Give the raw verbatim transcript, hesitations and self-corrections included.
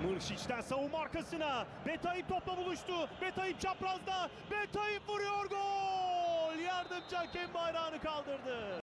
Mırşiç'ten savunma arkasına. Betayip topla buluştu. Betayip çaprazda. Betayip vuruyor, gol! Yardımcı hakem bayrağını kaldırdı.